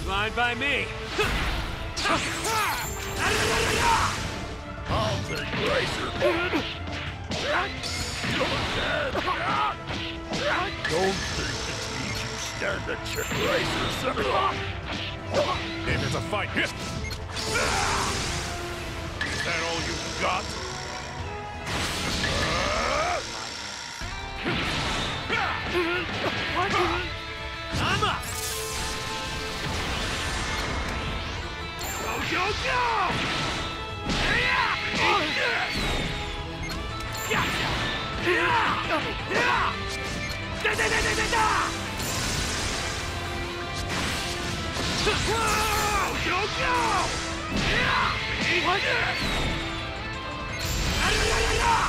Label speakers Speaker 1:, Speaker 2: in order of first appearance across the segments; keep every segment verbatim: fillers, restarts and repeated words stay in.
Speaker 1: Fine by me.
Speaker 2: I'll take Razor. You're dead. Don't think it's easy. Stand a chance. Razor,
Speaker 3: If it's a fight, is that all you got?
Speaker 1: I'm up! Go, go, go! Eat this! Gotcha! Da, da, da, da, da, da! Go, go, go! Eat this! Da, da, da, da, da!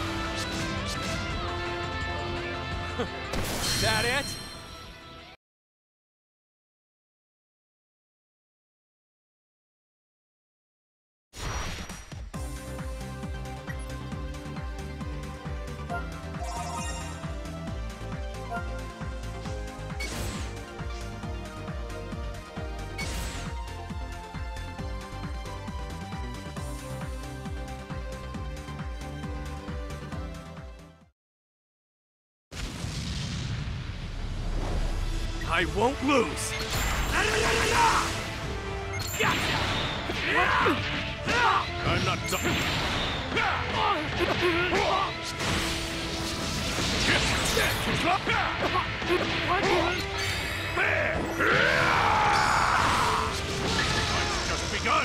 Speaker 1: That it? I won't lose! Gotcha!
Speaker 3: I'm not done. Fight's just begun!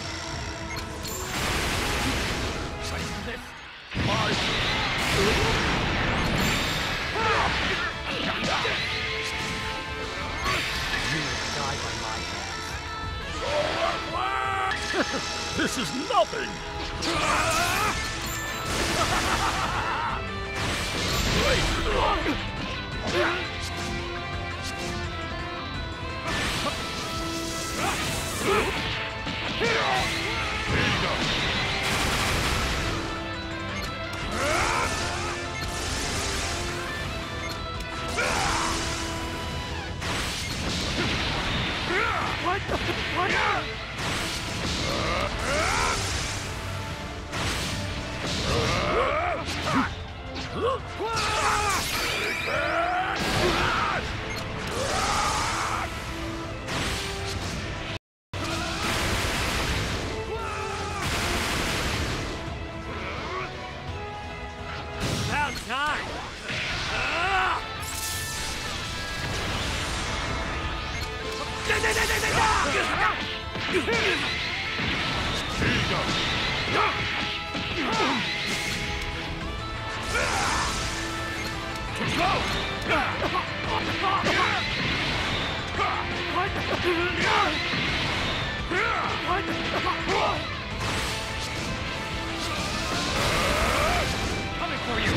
Speaker 2: this is nothing!
Speaker 1: What the? What? About time! Coming for you!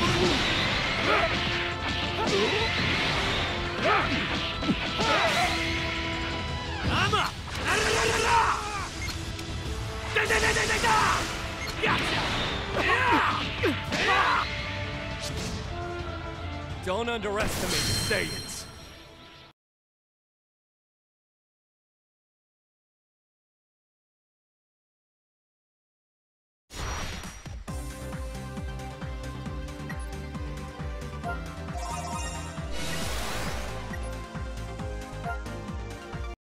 Speaker 1: I'm up! Gotcha! Don't underestimate the Saiyans.